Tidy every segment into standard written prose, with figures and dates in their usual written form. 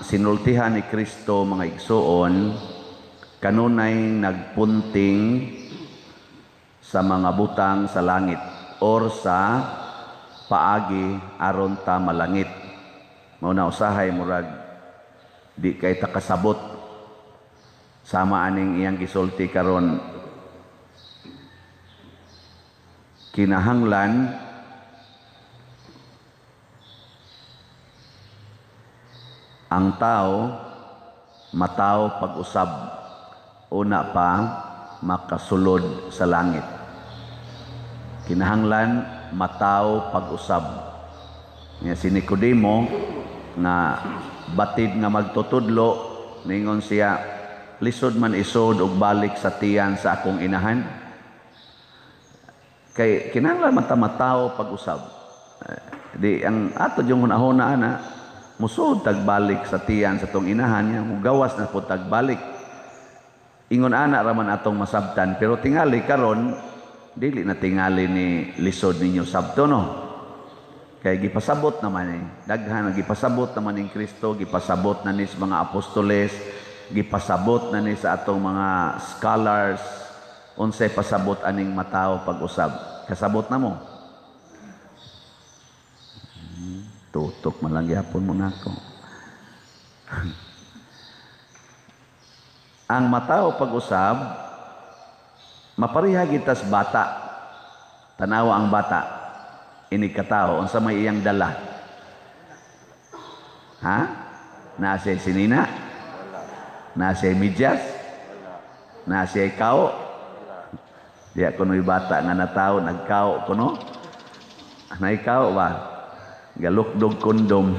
sinultihan ni Kristo mga igsoon kanunay nagpunting sa mga butang sa langit or sa paagi aron ta malangit. Mao na usahay murag di kay takasabot sama aning iyang gisulti karon. Kinahanglan ang tao mataw pag-usab una pa makasulod sa langit. Kinahanglan mataw pag-usab. Nga si Nicodemo nga batid nga magtutudlo ningon siya, lisod man isod og balik sa tiyan sa akong inahan. Kay kinahanglan mataw pag-usab. Di ang ato yung hunahuna ana musud tagbalik sa tiyan sa tong inahan niya, mugawas na po tagbalik. Ingon ana raman atong masabtan, pero tingali karon dili na tingali ni lisod ninyo sabto no. Kay gipasabot naman daghan gipasabot naman ning Kristo, gipasabot na ni sa mga apostoles, gipasabot na ni sa atong mga scholars unsay pasabot aning mataw pag-usab. Kasabot na mo. Tutok man lang yapon mo nako. Ang mataw pag-usab mapariha gitas bata. Tanawa ang bata. Ini katao unsa may iyang dala? Ha? Nasa sinina? Nasa medyas? Nasa kao? Diya kuno'y bata nga natao nagkao kuno? Naikaw ba? Galukdog kondom.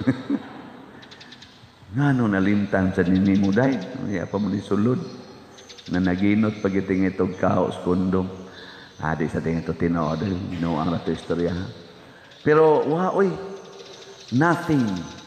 Ngano nalimtan sa ninimu day? Iya pa mo ni sulod. Na naginot pagiting itong kaos kondom. Di sa tingin ito tinood. Ginawa ang rato istorya. Pero, nothing.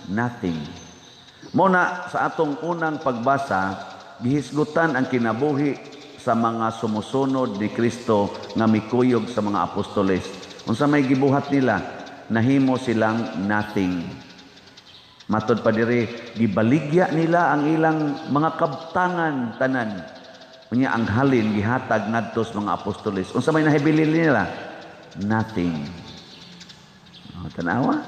Muna, sa atong unang pagbasa, gihisgutan ang kinabuhi sa mga sumusunod ni Kristo nga mikuyog sa mga apostoles. Unsa may gibuhat nila, nahimo silang nothing. Matod pa diri, gibaligya nila ang ilang mga kabtangan tanan. Unya ang halin gihatag ngadto sa mga apostoles. Unsa may nahibili nila? Nothing. Tanawa.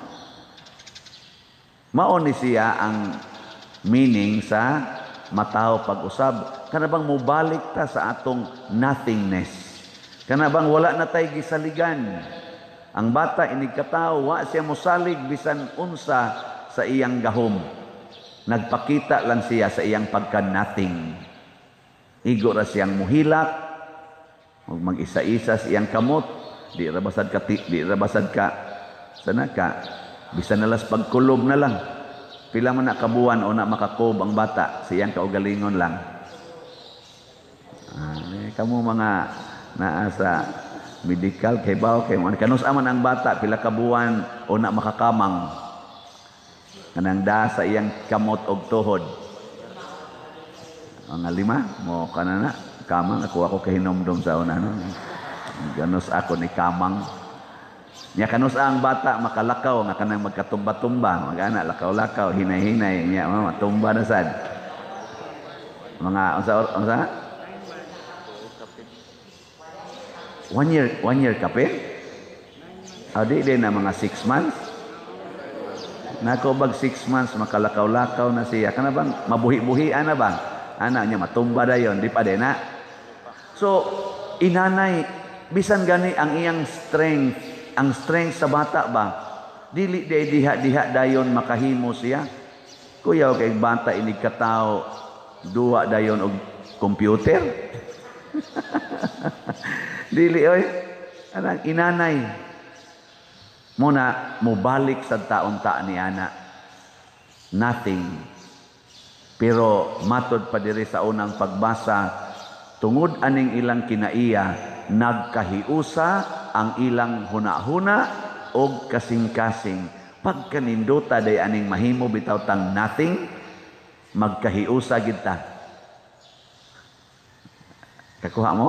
Mao ni siya ang meaning sa mataw pag-usab. Kana bang mubalik ta sa atong nothingness? Kana bang wala na tay gisaligan? Ang bata inig katao wa siya mosalig bisan unsa sa iyang gahom. Nagpakita lang siya sa iyang pagka-nothing. Igo ra siyang muhilak, mag-isa-isa sa iyang kamot, di rabasad ka, sana ka, bisan nalas pagkulob na lang. Pila man na kabuan o na makakob ang bata, sa iyang kaugalingon lang. Kamu mga naa sa medical, kay baw, kay mga kanus aman ang bata, pila kabuan o na makakamang. Kanang da sa iyang kamot og tuhod. Ang 5 mo kanana kamang ako kahinomdom sa una no. Ganus ako ni kamang. Nya kanus ang bata makalakaw nga kanang magkatumba-tumba, magana lakaw-lakaw, hinay-hinay nya matumba na sad. Mga unsa? 1 year kape? Adi din na mga 6 months. Nako bag 6 months makalakaw-lakaw na siya. Kana bang mabuhi-buhian na ba? Anak niya matumba dayon, di pa din na. So, inanay, bisan gani ang iyang strength sa bata ba, dili diha dayon makahimo siya. Kuyaw kay bata inig katao, duwa dayon og computer. Dili oy, anang inanay. Muna, mubalik sa taon-ta ni ana. Nothing. Pero matod pa diri sa unang pagbasa, tungod aning ilang kinaiya, nagkahiusa ang ilang huna-huna o kasing-kasing. Pagkaninduta day aning mahimo bitaw tang nothing, magkahiusa gid ta. Kakuha mo?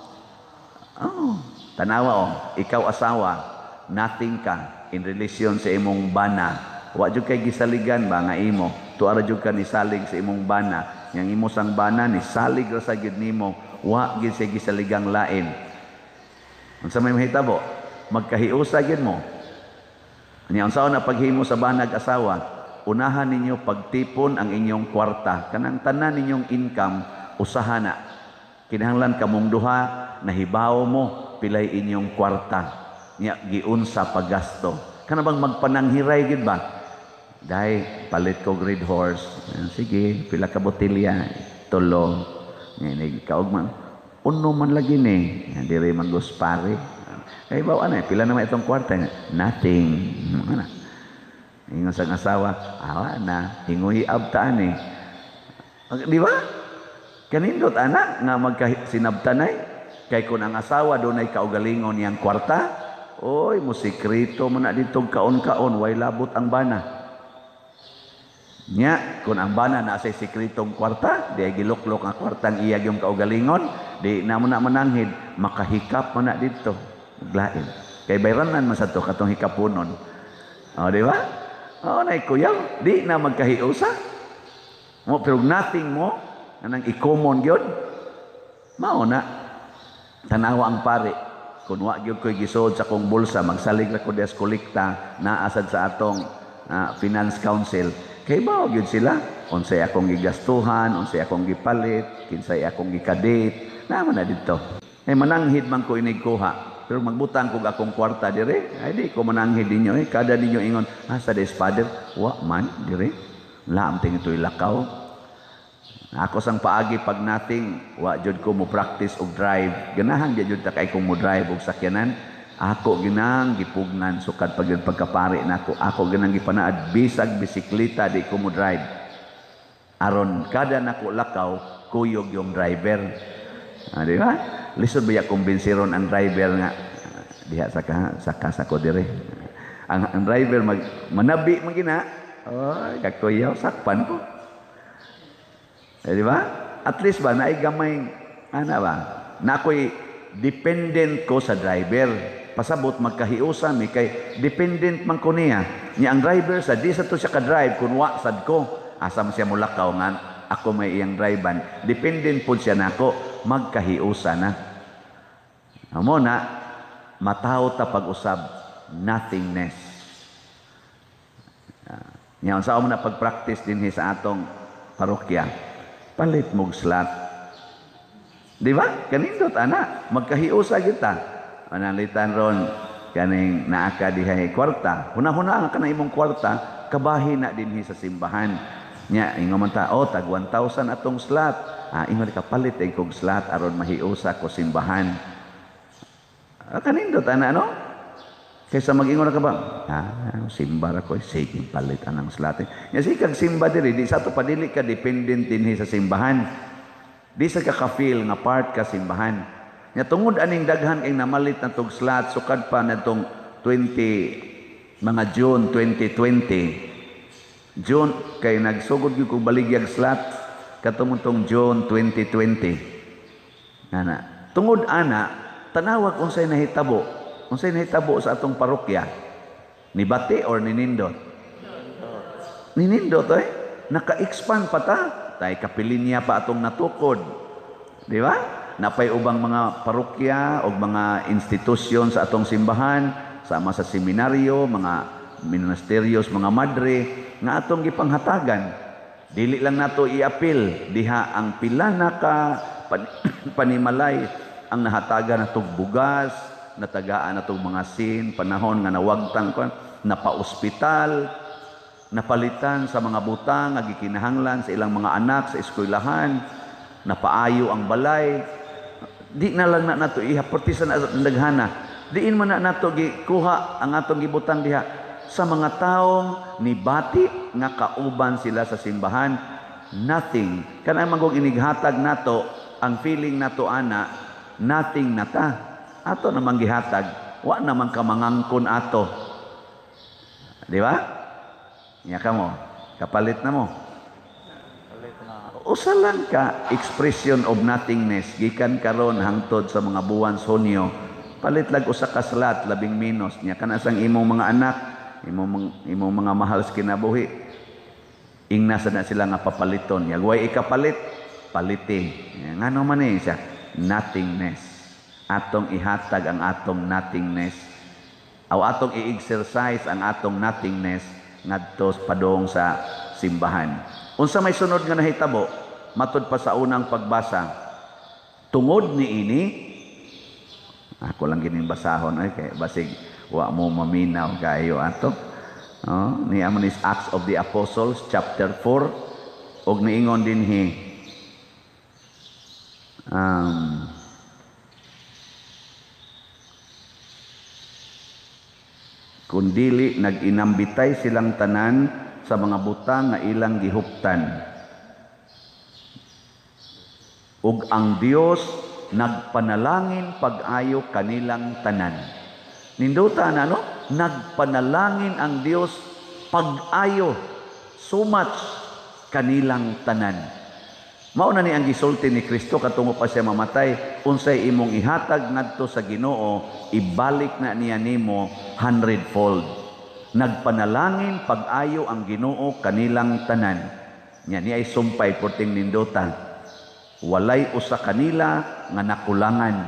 Tanawa ikaw asawa, nothing ka in relasyon sa imong bana. Wa jud kay gisaligan ba nga imo. tuara jud ka ni salig sa imong bana. Yang imo sang bana ni salig ra sa gid nimo, wa gid sa gisaligang lain. Unsa may mahitabo? Magkahiusa gid mo. Nya unsa na paghimo sa banag asawa? Unahan ninyo pagtipon ang inyong kwarta. Kanang tanan ninyong income usaha na. Kinahanglan kamong duha nahibaw mo pilay inyong kwarta. Nya giunsa paggasto. Kana bang magpananghiray gid ba? Dai palit ko grade horse. Sige, pila ka botelya, tulo. Ni kaog man. Uno man lagi ni. Diri man gospare. Kay bawa na pila na itong kwarta. Nothing. Ana. Ingon sa asawa, awa na hinguhi abtaan ni. Di ba? Kanindot anak nga magkasinabtanay kay kun ang asawa dunay kaugalingon yang kwarta. Oy, musikreto man na ditong kaon-kaon, way labot ang bana. Nya, kung ang bana na sa sikretong kwarta, di ay giluklok ang kwartang iyag yung kaugalingon, di na mo na mananghid, makahikap man na dito. Maglain. Kay bayranan man sa to, katong hikapunon. O, di ba? O, na ikuyaw, di na magkahiusa. Mo, pero nothing mo, anang i-common yun. Mao na, tanawa ang pare. Kung wa gyud ko'y gisod sa kong bulsa, magsalig ra ko des kolekta naasad sa atong finance council. Kay bao gyud sila, unsay akong gigastuhan, unsay akong gipalit, kinsay akong gikadate, naman na dito. Eh mananghid man ko inig kuha. Pero magbutang kog akong kwarta dire, ay di ko mananghid ninyo kada ninyo ingon, asa des father, wa man dire. Laam ting ito'y lakaw. Ako sang paagi pag nating wa jud ko mo practice og drive. Ganahan jud ta kay ko mo drive og sakyanan. Ako ginang gipugnan sukad pag pagkapari nako. Ako ginang gipanaad bisag bisikleta di ko mo drive. Aron kada nako lakaw kuyog yung driver. Di ba? Lisod ba kumbinsiron ang driver nga diha sa ko dire. Ang driver manabi man gina. Oh, kakuyaw sakpan ko. Eh, di ba? At least ba, naay gamay, ana ba? Na ako'y dependent ko sa driver. Pasabot, magkahiusan, kay dependent man ko niya. Niya ang driver, sa di sa to siya ka-drive, kung wasad ko, asam siya mulakaw nga, ako may iyang drivean. Dependent po siya na ako, magkahiusan na. Amo na, mataw ta pag-usab, nothingness. Niya, sa mo na pag-practice din sa atong parokya. Palit mong slot. Di ba? Kanindot, anak. Magkahiusa kita. Analitan ron, kaning naaka dihay kwarta. Huna-huna ang kana imong kwarta, kabahin na din sa simbahan. Nya, ingon man ta, tag 1,000 atong slot. Ingon ka, palit ay kong slot, aron mahiusa ko simbahan. Kanindot, anak, no? Kaysa mag-ingon ka ba? Simba ra ko, sige, palit anang slot. Kasi kag simba diri, di sa to padili ka dependent din sa simbahan. Di sa ka-feel nga part ka simbahan. Nya tungod aning daghan kay namalit na tog slot, sukad pa na tong mga June 2020. June, kay nagsugod yung kong baligyag slot, katong June 2020. Ana. Tungod ana, tanawag unsay nahitabo. Unsay nahitabo sa atong parokya? Ni Bati or ni Nindot? Ni Nindot naka-expand pa ta. Tay kapilinya pa atong natukod. Di ba? Napay ubang mga parokya o mga institusyon sa atong simbahan, sama sa seminaryo, mga ministerios, mga madre, nga atong gipanghatagan. Dili lang nato i-apil diha ang pila na ka panimalay ang nahatagan natong bugas, natagaan natong mga sin, panahon nga nawagtang ko, napa-ospital, napalitan sa mga butang, gikinahanglan sa ilang mga anak sa eskwelahan, napaayo ang balay. Di na lang na nato ihaportisan ang daghana. Diin man na nato gikuha ang atong gibutang diha sa mga taong ni Bati nga kauban sila sa simbahan. Nothing. Kanang magong inighatag nato, ang feeling nato ana, nothing na ta. Ato namang gihatag, wa naman ka mangangkon ato. Di ba? Nya ka mo, kapalit na mo. Usa lang ka expression of nothingness gikan karon hangtod sa mga buwan sa Hunyo. Palit lag usa ka slot, 10 minos. Nya kana sang imong mga anak, imong mga mahal sa kinabuhi. Ingna na sila nga papaliton. Yagway ikapalit, paliti. Nga naman siya, nothingness. Atong ihatag ang atong nothingness. O atong i-exercise ang atong nothingness ngadto padong sa simbahan. Unsa may sunod nga nahitabo, matud pa sa unang pagbasa, tungod ni ini, ako lang gining basahon ay kay basig wa mo maminaw kayo ato. Ni amon is Acts of the Apostles chapter 4 og niingon dinhi kundili nag-inambitay silang tanan sa mga butang nga ilang gihuptan. Ug ang Dios nagpanalangin pag-ayo kanilang tanan. Nindutan ano? Nagpanalangin ang Dios pag-ayo so much kanilang tanan. Mao na ni ang gisulti ni Kristo katungo pa siya mamatay, unsay imong ihatag ngadto sa Ginoo, ibalik na niya nimo 100-fold. Nagpanalangin pag-ayo ang Ginoo kanilang tanan. Nya ni ay sumpay porting nindutan. Walay usa kanila nga nakulangan.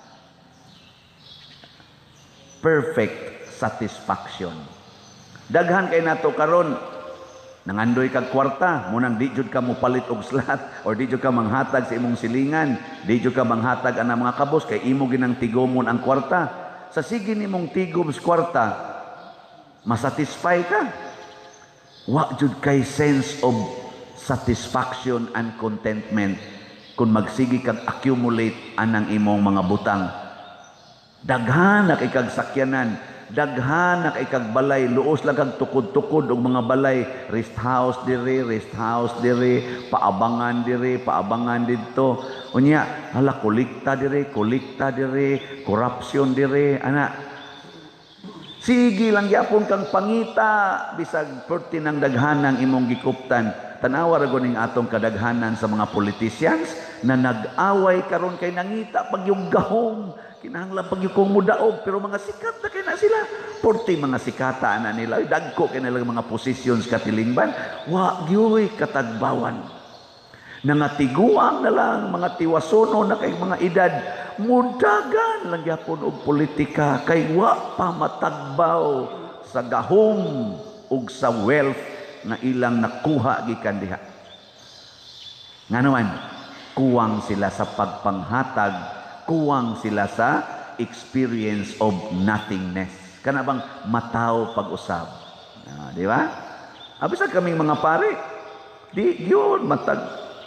Perfect satisfaction. Daghan kay nato karon nangandoy kag kwarta, munang di jud ka mo palit og slot or di jud ka manghatag sa imong silingan, di jud ka manghatag ana mga kabos kay imo ginang tigomon ang kwarta. Sa sige nimong tigom sa kwarta, masatisfy ka. Wa jud kay sense of satisfaction and contentment kung magsigi kag accumulate anang imong mga butang. Daghan na kay kag sakyanan, daghan na kay kag balay, luos lang kag tukod-tukod og mga balay, rest house diri, paabangan didto. Unya, hala kolekta diri, corruption diri, ana. Sige lang gyapon kang pangita bisag perti ng daghanang imong gikuptan. Tanawa ra goning atong kadaghanan sa mga politicians na nag-away karon kay nangita pag yung gahom. Kinahanglan pag yung mudaog, pero mga sikat na kay na sila. Porti mga sikata na nila. Dagko kay nilang mga positions katilingban. Wa gyoy katagbawan. Nangatiguang na lang mga tiwasono na kay mga edad. Mudagan lang yapon og politika kay wa pa matagbaw sa gahom ug sa wealth na ilang nakuha gikan diha. Nga naman, kuwang sila sa pagpanghatag, kuwang sila sa experience of nothingness. Kana bang mataw pag-usab. Di ba? Abisa kaming mga pare, di yun matag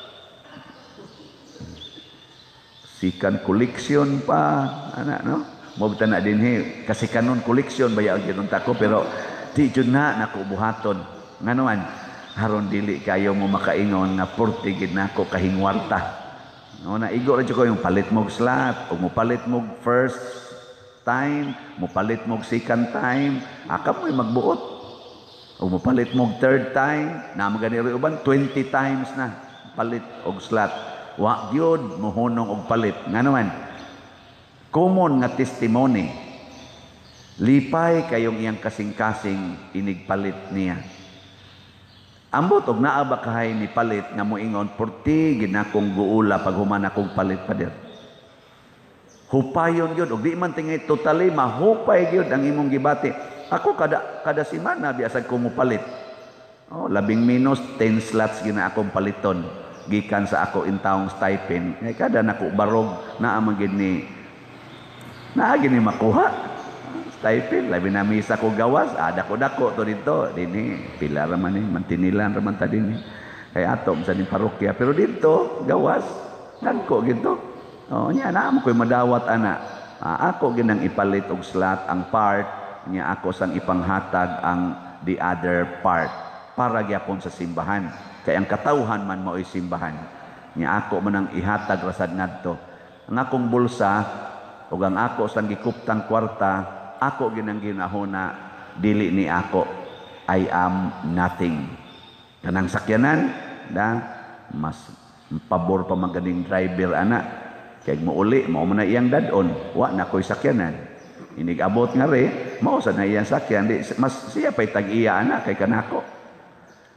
sikan koleksyon pa, ana no? Mobta na din kasi kanon koleksyon baya ang ginunta ko, pero di jud na nakubuhaton. Nga naman, haron dili kayo mo makaingon nga portigid na ako kahingwarta. No, naigo rin ko yung palit mong slot, o mo palit mong first time, mo palit mong second time, akap mo'y magbuot. O mo palit mong third time, na maganiro uban, 20 times na palit og slot. Wa gyud mohunong og palit. Nga naman, common nga testimony, lipay kayong iyang kasing-kasing inigpalit niya. Ambot og naa ba kahay ni palit nga moingon porti ginakong guula pag human akong palit pa dir. Hupayon gyud og di man tingay totally mahupay gyud ang imong gibati. Ako kada semana biasa ko mo palit. Oh, labing minus 10 slots gina akong paliton gikan sa ako intawong stipend. Kay kada nako barog naa man gid ni gini makuha. Stipend, labi na misa ko gawas, dako-dako to dito, dini, pila raman mantinilan raman ta dini. Kaya atom sa din parokya, pero dito, gawas, nagko ginto. O, niya, naamo ko'y madawat, ana. Ako ginang ipalit og slot ang part, niya ako sang ipanghatag ang the other part, para gyapon sa simbahan. Kaya ang katawhan man mo'y simbahan. Niya ako man ang ihatag rasad ngadto. Ang akong bulsa, o ang ako sang gikuptang kwarta, ako ginang ginahuna, dili ni ako. I am nothing. Kanang sakyanan, mas pabor pa maganing driver, ana. Kaya mo uli, mao man na iyang dadon. Wa na ko'y sakyanan. Inig-abot nga rin, mao sa na iyang sakyan. Mas siya pa'y tag-iya, ana, kay kanako.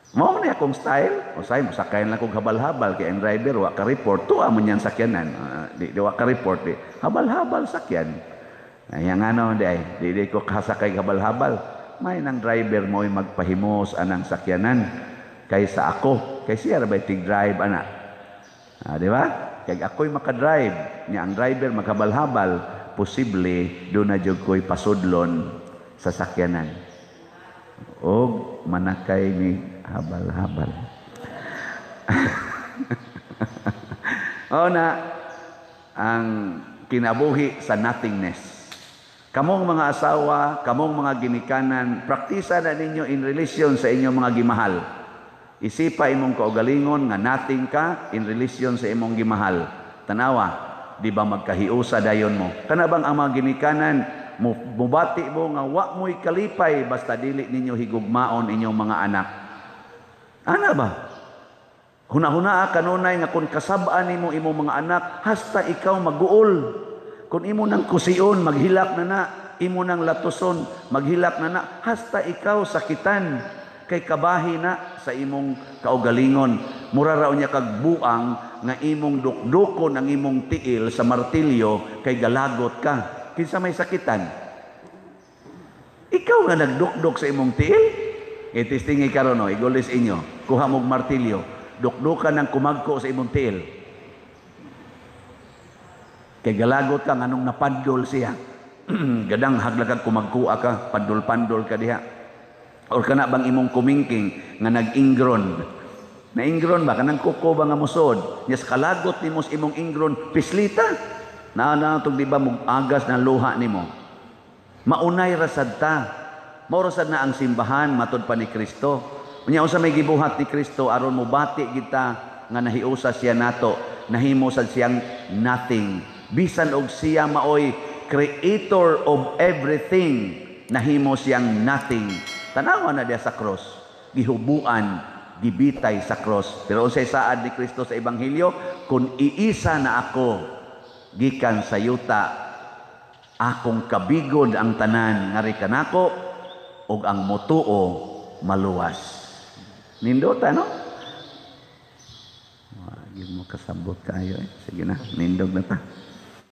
Mao ni akong style. Usay mosakayan lang kog habal-habal kay ang driver wa ka report to amon yan sakyanan. Di wa ka report di. Habal-habal sakyan. Ay ang ano di ko kasakay habal-habal. May nang driver mo'y magpahimos anang sakyanan kaysa ako. Kay siya ra bay tig-drive ana. Di ba? Kay ako'y makadrive, nya ang driver maghabal-habal, posible do na jud ko'y pasudlon sa sakyanan. O manakay ni habal-habal. O na ang kinabuhi sa nothingness. Kamong mga asawa, kamong mga ginikanan, praktisa na ninyo in relation sa inyong mga gimahal. Isipa imong kaugalingon nga nothing ka in relation sa imong gimahal. Tanawa, di ba magkahiusa dayon mo? Kana bang ang mga ginikanan mubati mo nga wa mo'y kalipay basta dili ninyo higugmaon inyong mga anak. Ana ba? Hunahuna kanunay nga kung kasabaan nimo imong mga anak, hasta ikaw maguol. Kung imo nang kusion, maghilak na imo nang latuson, maghilak na hasta ikaw sakitan. Kay kabahi na sa imong kaugalingon. Mura raw niya kag buang nga imong dukdukon ang imong tiil sa martilyo kay galagot ka. Kinsa may sakitan? Ikaw nga nagdukdok sa imong tiil? Itistingi karon no, igulis inyo. Kuha mog martilyo, dukdukan ng kumagko sa imong tiil. Kay galagot ka nganong napadol siya. Gadang haglagag kumagkuha ka, pandol-pandol ka diha. Or kana bang imong kumingking nga nag-ingron. Na-ingron ba kanang kuko ba nga musod? Yes kalagot nimo sa imong ingron pislita. Na tug di ba mong agas na luha nimo. Maunay rasad ta. Mao rasad na ang simbahan matud pa ni Kristo. Unya usa may gibuhat ni Kristo aron mobati kita nga nahiusa siya nato, nahimo sad siyang nothing. Bisan og siya maoy creator of everything, nahimo siyang nothing. Tanawa na diya sa cross, gihubuan, gibitay sa cross. Pero unsay saad ni Kristo sa ebanghelyo, kung iisa na ako gikan sa yuta, akong kabigod ang tanan ngari kanako ug ang motuo maluwas. Nindota no? Wag mo kasabot kayo eh. Sige na, nindog na ta.